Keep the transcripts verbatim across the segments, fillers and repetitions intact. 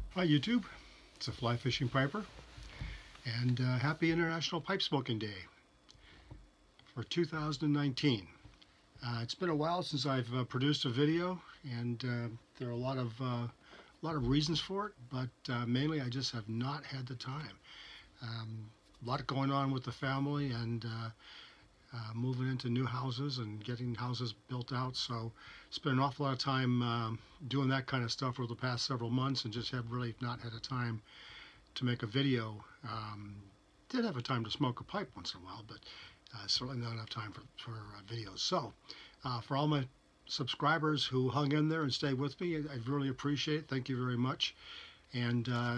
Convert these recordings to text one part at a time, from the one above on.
Hi YouTube, it's a Fly Fishing Piper, and uh, happy International Pipe Smoking Day for two thousand nineteen. Uh, it's been a while since I've uh, produced a video, and uh, there are a lot of uh, a lot of reasons for it, but uh, mainly I just have not had the time. Um, a lot going on with the family, and uh, uh, moving into new houses and getting houses built out, so spent an awful lot of time um, doing that kind of stuff over the past several months, and just have really not had a time to make a video. Um, did have a time to smoke a pipe once in a while, but uh, certainly not enough time for, for uh, videos. So uh, for all my subscribers who hung in there and stayed with me, I, I really appreciate it. Thank you very much. And uh,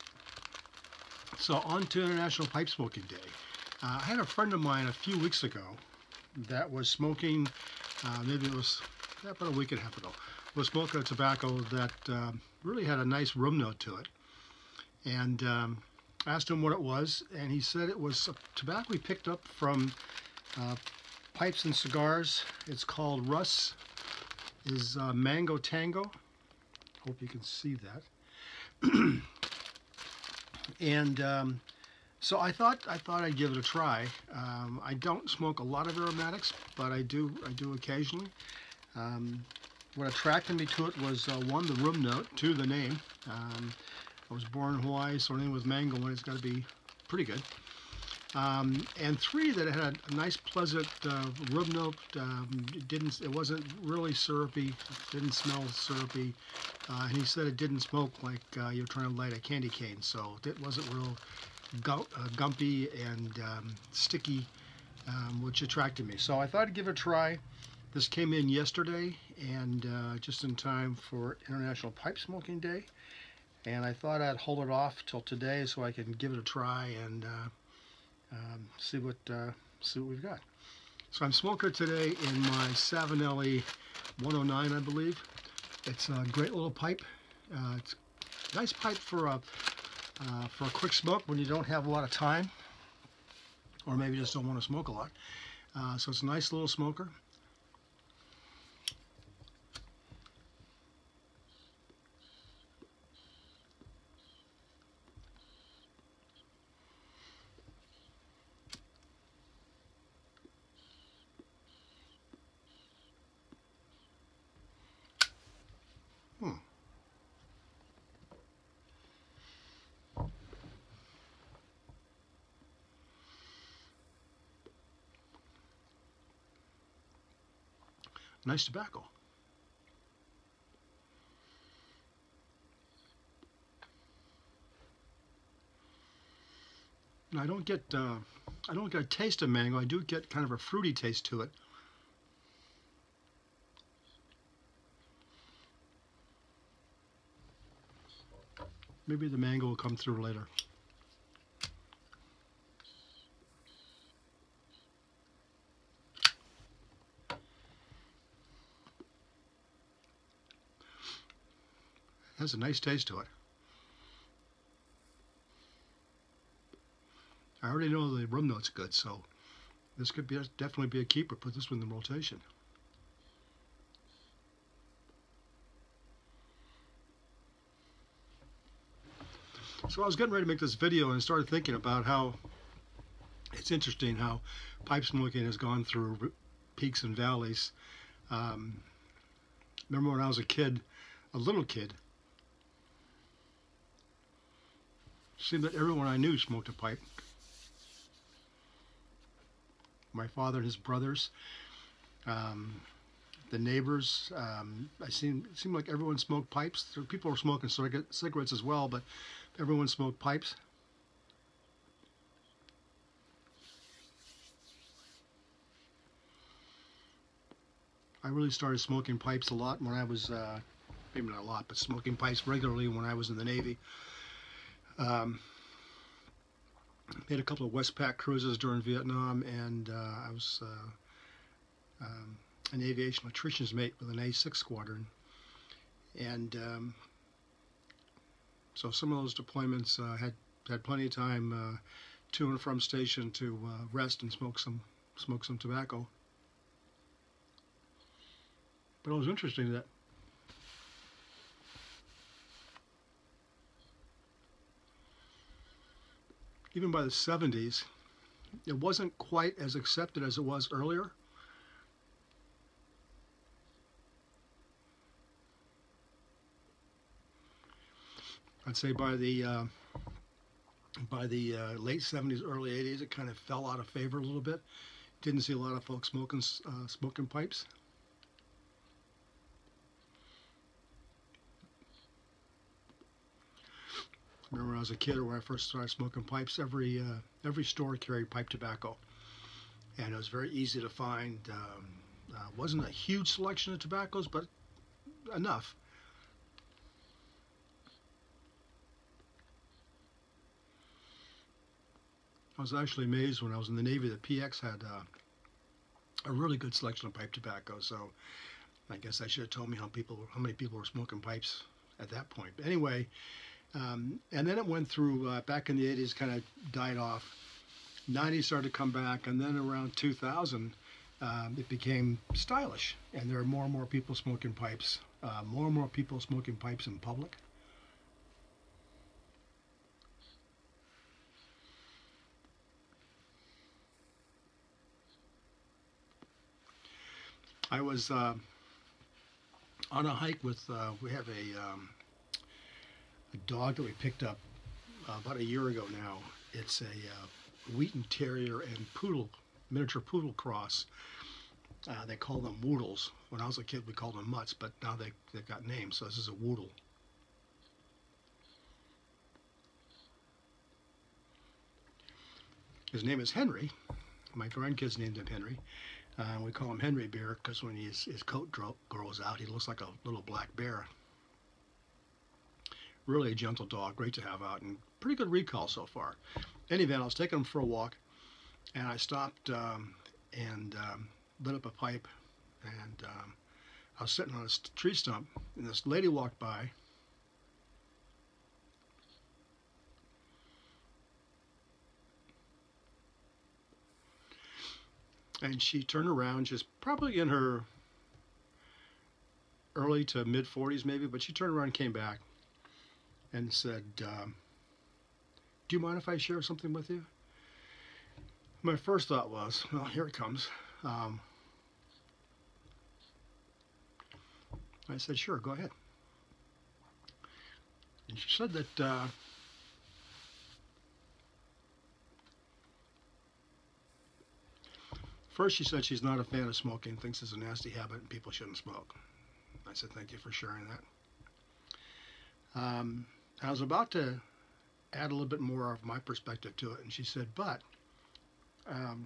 so on to International Pipe Smoking Day. Uh, I had a friend of mine a few weeks ago that was smoking, uh, maybe it was about a week and a half ago, was smoking a tobacco that uh, really had a nice room note to it. And um, asked him what it was, and he said it was a tobacco he picked up from uh, Pipes and Cigars. It's called Russ is uh, Mango Tango. Hope you can see that. and um, So I thought I thought I'd give it a try. Um, I don't smoke a lot of aromatics, but I do I do occasionally. Um, what attracted me to it was uh, one, the room note, two, the name. Um, I was born in Hawaii, so anything with mango in it's got to be pretty good. Um, and three, that it had a nice, pleasant uh, room note. Um, it didn't. It wasn't really syrupy. It didn't smell syrupy. Uh, and he said it didn't smoke like uh, you're trying to light a candy cane. So it wasn't real gu uh, gumpy and um, sticky, um, which attracted me. So I thought I'd give it a try. This came in yesterday, and uh, just in time for International Pipe Smoking Day. And I thought I'd hold it off till today so I can give it a try and uh, um, see what uh, see what we've got. So I'm smoking today in my Savinelli one oh nine, I believe. It's a great little pipe. Uh, it's a nice pipe for a uh, for a quick smoke when you don't have a lot of time, or maybe just don't want to smoke a lot. Uh, so it's a nice little smoker. Hmm. Nice tobacco. Now, I don't get uh, I don't get a taste of mango. I do get kind of a fruity taste to it. Maybe the mango will come through later. It has a nice taste to it. I already know the room note's good, so this could be definitely be a keeper. Put this one in the rotation. So I was getting ready to make this video and started thinking about how it's interesting how pipe smoking has gone through peaks and valleys. Um, remember when I was a kid, a little kid, it seemed that everyone I knew smoked a pipe. My father and his brothers, um, the neighbors. Um, I seemed it seemed like everyone smoked pipes. People were smoking cigarettes as well, but everyone smoked pipes. I really started smoking pipes a lot when I was, uh, maybe not a lot, but smoking pipes regularly when I was in the Navy. Um, made a couple of Westpac cruises during Vietnam, and uh, I was uh, um, an aviation electrician's mate with an A six squadron. And um, so some of those deployments uh, had had plenty of time uh, to and from station to uh, rest and smoke some smoke some tobacco. But it was interesting that even by the seventies, it wasn't quite as accepted as it was earlier. I'd say by the uh, by the uh, late seventies, early eighties, it kind of fell out of favor a little bit. Didn't see a lot of folks smoking uh, smoking pipes. I remember when I was a kid, or when I first started smoking pipes, every uh, every store carried pipe tobacco, and it was very easy to find. Um, uh, wasn't a huge selection of tobaccos, but enough. I was actually amazed when I was in the Navy that P X had uh, a really good selection of pipe tobacco. So I guess I should have told me how people, how many people were smoking pipes at that point. But anyway, um, and then it went through uh, back in the eighties, kind of died off. nineties started to come back, and then around two thousand, um, it became stylish, and there are more and more people smoking pipes. Uh, more and more people smoking pipes in public. I was uh, on a hike with, uh, we have a, um, a dog that we picked up uh, about a year ago now. It's a uh, Wheaten Terrier and Poodle, miniature Poodle cross. Uh, they call them Woodles. When I was a kid, we called them Mutts, but now they, they've got names, so this is a Woodle. His name is Henry. My grandkids named him Henry. Uh, we call him Henry Bear because when his, his coat grows out, he looks like a little black bear. Really a gentle dog, great to have out, and pretty good recall so far. In any event, I was taking him for a walk, and I stopped um, and um, lit up a pipe, and um, I was sitting on a tree stump, and this lady walked by. And she turned around. She's probably in her early to mid forties maybe, but she turned around and came back and said, um, do you mind if I share something with you? My first thought was, well, here it comes. Um, I said, sure, go ahead. And she said that uh, first, she said she's not a fan of smoking, thinks it's a nasty habit and people shouldn't smoke. I said, thank you for sharing that. Um, I was about to add a little bit more of my perspective to it, and she said, but um,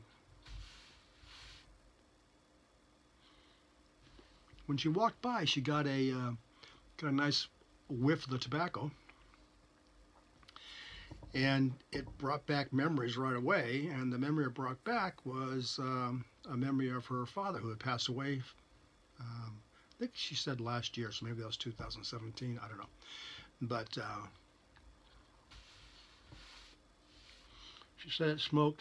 when she walked by, she got a, uh, got a nice whiff of the tobacco, and it brought back memories right away, and the memory it brought back was um, a memory of her father who had passed away, um, I think she said last year, so maybe that was two thousand seventeen, I don't know. But uh, she said it smoked,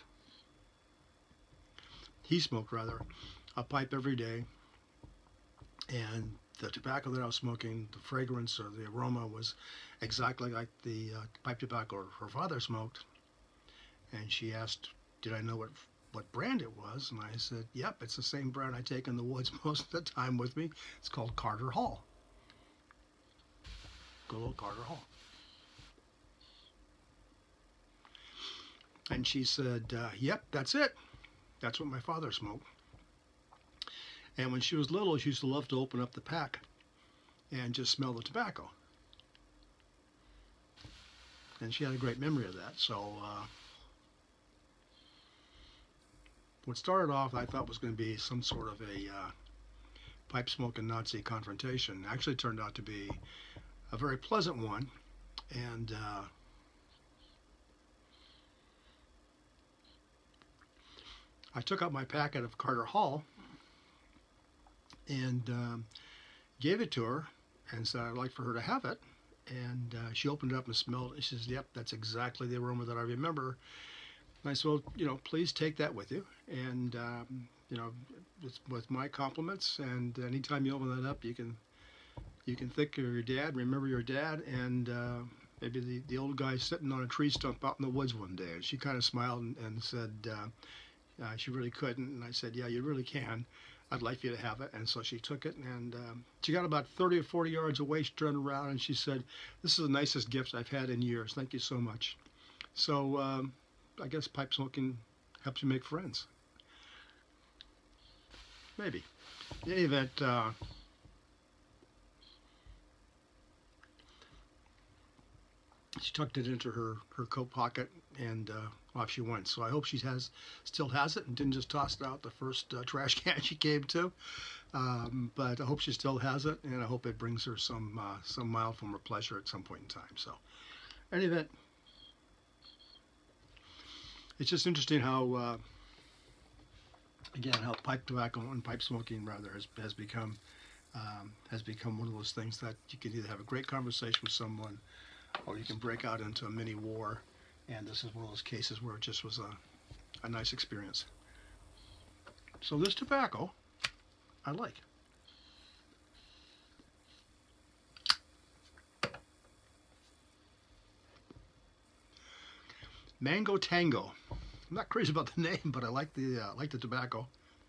he smoked rather, a pipe every day, and the tobacco that I was smoking, the fragrance or the aroma was exactly like the uh, pipe tobacco her father smoked. And she asked, did I know what what brand it was? And I said, yep, it's the same brand I take in the woods most of the time with me. It's called Carter Hall. Good old Carter Hall. And she said, uh, yep, that's it. That's what my father smoked. And when she was little, she used to love to open up the pack and just smell the tobacco. And she had a great memory of that. So uh, what started off, I thought was going to be some sort of a uh, pipe smoking Nazi confrontation, actually turned out to be a very pleasant one. And uh, I took out my packet of Carter Hall and um, gave it to her and said I'd like for her to have it. And uh, she opened it up and smelled it. She says, yep, that's exactly the aroma that I remember. And I said, well, you know, please take that with you. And, um, you know, with, with my compliments. And anytime you open that up, you can you can think of your dad, remember your dad, and uh, maybe the, the old guy sitting on a tree stump out in the woods one day. And she kind of smiled and, and said uh, uh, she really couldn't. And I said, yeah, you really can. I'd like you to have it. And so she took it, and um, she got about thirty or forty yards away. She turned around and she said, this is the nicest gift I've had in years. Thank you so much. So um, I guess pipe smoking helps you make friends. Maybe. In any event, uh, she tucked it into her, her coat pocket, and uh, off she went. So I hope she has still has it and didn't just toss it out the first uh, trash can she came to. Um, but I hope she still has it, and I hope it brings her some uh, some mild form of pleasure at some point in time. So, in any event, it's just interesting how, uh, again, how pipe tobacco and pipe smoking rather has has become um, has become one of those things that you can either have a great conversation with someone, or you can break out into a mini war. And this is one of those cases where it just was a, a nice experience. So this tobacco, I like. Mango Tango. I'm not crazy about the name, but I like the uh, like the tobacco.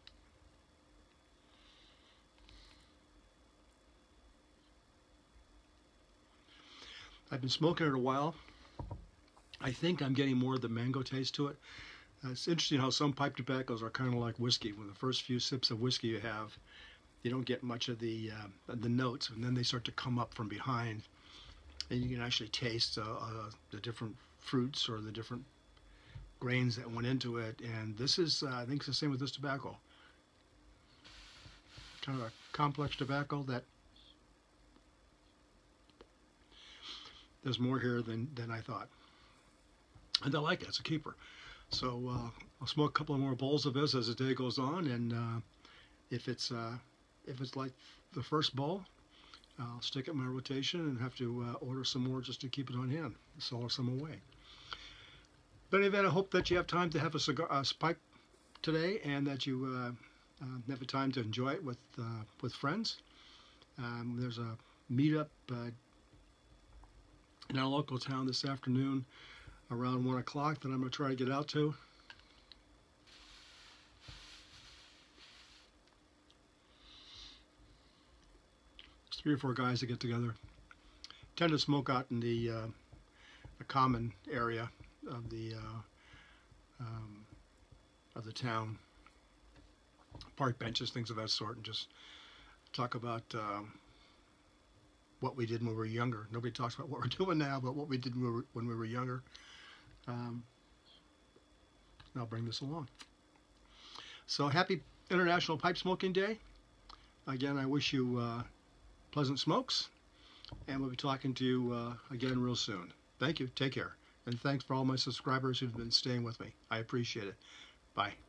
I've been smoking it a while. I think I'm getting more of the mango taste to it. Uh, it's interesting how some pipe tobaccos are kind of like whiskey. When the first few sips of whiskey you have, you don't get much of the uh, the notes, and then they start to come up from behind, and you can actually taste uh, uh, the different fruits or the different grains that went into it. And this is, uh, I think, it's the same with this tobacco. Kind of a complex tobacco that there's more here than than I thought. And I like it. It's a keeper. So uh, I'll smoke a couple of more bowls of this as the day goes on, and uh, if it's uh, if it's like the first bowl, I'll stick it in my rotation and have to uh, order some more just to keep it on hand, solar some away. But in any event, I hope that you have time to have a cigar, a pipe today, and that you uh, uh, have a time to enjoy it with uh, with friends. Um, there's a meetup uh, in our local town this afternoon around one o'clock that I'm going to try to get out to. It's three or four guys that get together. Tend to smoke out in the, uh, the common area of the uh, um, of the town, park benches, things of that sort, and just talk about um, what we did when we were younger. Nobody talks about what we're doing now, but what we did when we were, when we were younger. Um, I'll bring this along. So happy International Pipe Smoking Day. Again, I wish you uh, pleasant smokes, and we'll be talking to you uh, again real soon. Thank you. Take care. And thanks for all my subscribers who've been staying with me. I appreciate it. Bye.